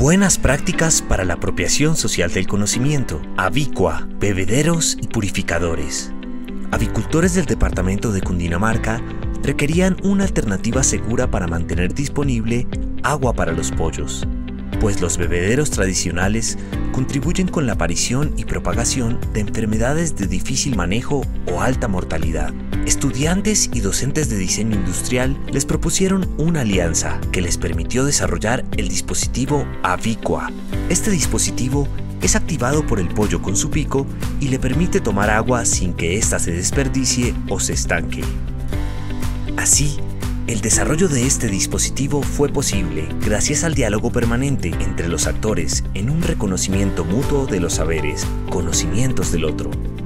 Buenas prácticas para la apropiación social del conocimiento. Avícoa, bebederos y purificadores. Avicultores del departamento de Cundinamarca requerían una alternativa segura para mantener disponible agua para los pollos, pues los bebederos tradicionales contribuyen con la aparición y propagación de enfermedades de difícil manejo o alta mortalidad. Estudiantes y docentes de diseño industrial les propusieron una alianza que les permitió desarrollar el dispositivo Avícoa. Este dispositivo es activado por el pollo con su pico y le permite tomar agua sin que ésta se desperdicie o se estanque. Así, el desarrollo de este dispositivo fue posible gracias al diálogo permanente entre los actores en un reconocimiento mutuo de los saberes, conocimientos del otro.